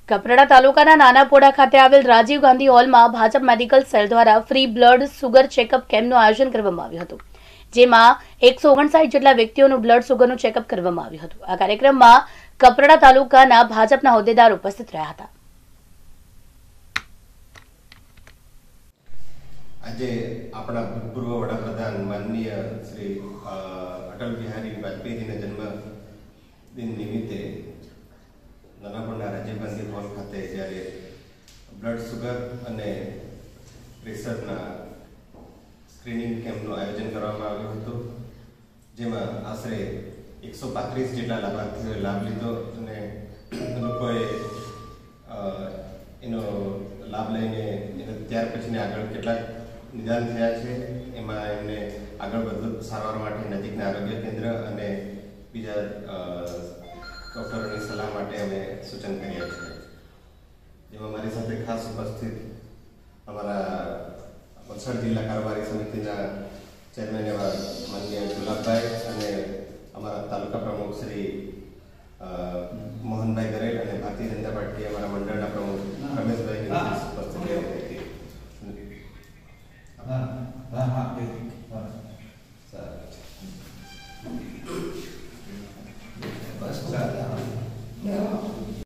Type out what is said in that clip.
કપરાડા તાલુકાના નાનાપોડા ખાતે આવેલ રાજીવ ગાંધી હોલમાં ભાજપ મેડિકલ સેલ દ્વારા ફ્રી બ્લડ સુગર ચેકઅપ કેમ્પનું આયોજન કરવામાં આવ્યું હતું, જેમાં 159 જેટલા વ્યક્તિઓનું બ્લડ સુગરનું ચેકઅપ કરવામાં આવ્યું હતું। આ કાર્યક્રમમાં કપરાડા તાલુકાના ભાજપના હોદ્દેદાર ઉપસ્થિત રહ્યા હતા। આજે આપણા ભૂતપૂર્વ વડાપ્રધાન માનનીય શ્રી અટલ બિહારી વાજપેયીજીના જન્મદિન નિમિત્તે નાનાપોડા રાજીવ ગાંધી હોલ ખાતે જ્યારે બ્લડ સુગર અને પ્રેશરના સ્ક્રીનિંગ કેમ્પનું આયોજન કરવામાં આવ્યું હતું, જેમાં આશરે 135 જેટલા લાભાર્થીઓએ લાભ લીધો અને લોકોએ એનો લાભ લઈને ત્યાર પછીને આગળ કેટલાક નિદાન થયા છે, એમાં એમને આગળ વધુ સારવાર માટે નજીકના આરોગ્ય કેન્દ્ર અને બીજા ડૉક્ટરોની સલાહ માટે અમે સૂચન કર્યા છે। જેમાં મારી સાથે ખાસ ઉપસ્થિત અમારા વલસાડ જિલ્લા કારોબારી સમિતિના ચેરમેન એવા માનનીય ગુલાબભાઈ અને અમારા તાલુકા પ્રમુખ શ્રી મોહન